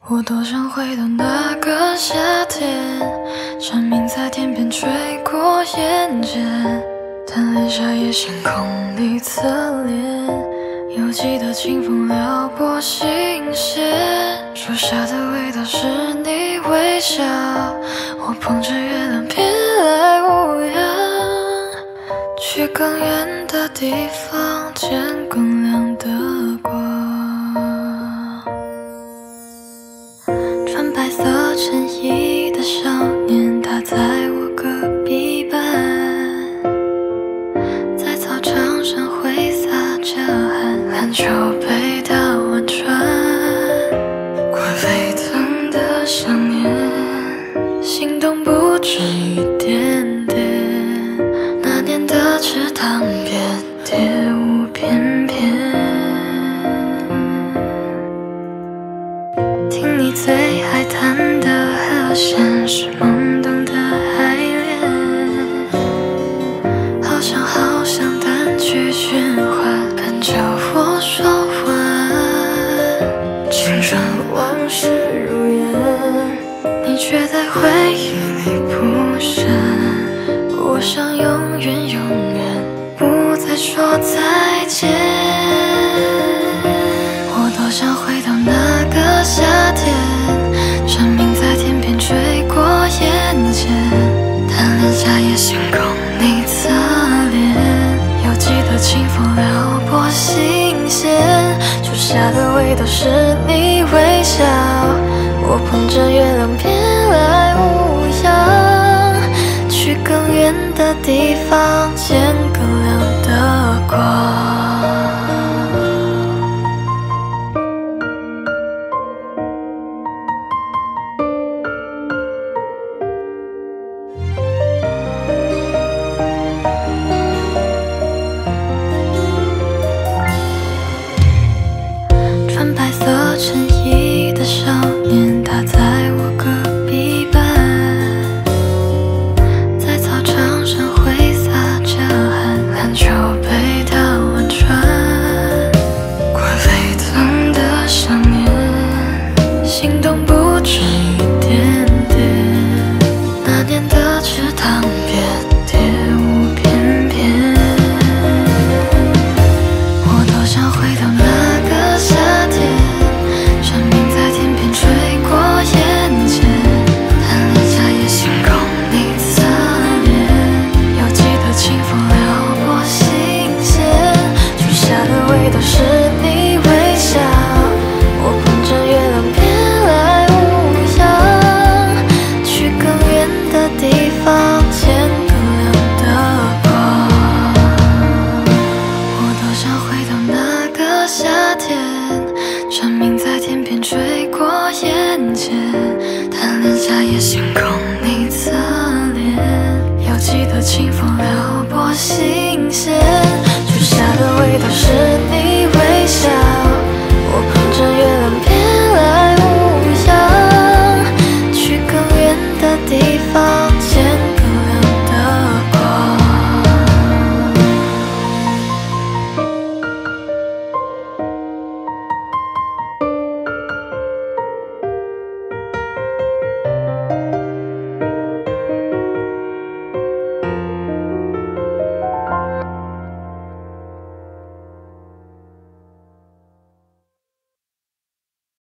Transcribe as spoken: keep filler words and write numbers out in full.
我多想回到那个夏天，蝉鸣在天边吹过眼间，贪恋夏夜星空里侧脸，犹记得清风撩拨心弦，树下的味道是你微笑，我捧着月亮别来无恙，去更远的地方见更亮的光。穿白色衬衣的少年，他在我隔壁班，在操场上挥洒着汗，篮球被他玩穿，快沸腾的想念，心动不止一点点，那年的池塘边蝶舞翩翩，听你最爱弹的和弦是懵懂的爱恋，好想好想单曲循环，伴着我说晚安，青春往事如烟，你却在回忆里不闪，我想永远永远不再说再见，我多想回到那个夏天，蝉鸣在天边吹过眼前，贪恋夏夜星空你侧脸，犹记得清风撩拨心弦，树下的味道是你微笑，我捧着月亮别来无恙，去更远的地方见更亮的光。穿白色衬衣的少年，他在我隔壁班，在操场上挥洒着汗，篮球被他玩穿，快沸腾的想念，心动不止一点点，那年的池塘边蝶舞翩翩，我多想回到那个夏天，蝉鸣在天边吹过眼前，贪恋夏夜星空你侧脸，犹记得清风撩拨心弦，树下的味道是你微笑，我捧着月亮别来无恙，去更远的地方见更亮的光。我多想回到那个夏天，蝉鸣在天边吹过眼前，贪恋夏夜星空你侧脸，犹记得清风撩拨心